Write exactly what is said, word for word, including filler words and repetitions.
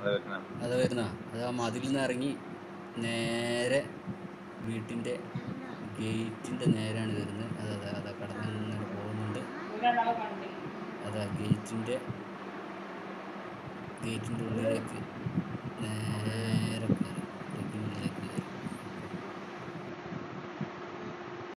അത് വരുന്ന അത് ആ മതിലിൽ നിന്ന് ഇറങ്ങി നേരെ വീട്ടിൻ്റെ ഗേറ്റിൻ്റെ നേരെയാണ് വരുന്നത്. അതാ അതാ അതാ കടന്ന് ഇങ്ങനെ പോകുന്നുണ്ട്. അതാ ഗേറ്റിൻ്റെ ഗേറ്റിൻ്റെ ഉള്ളിലേക്ക്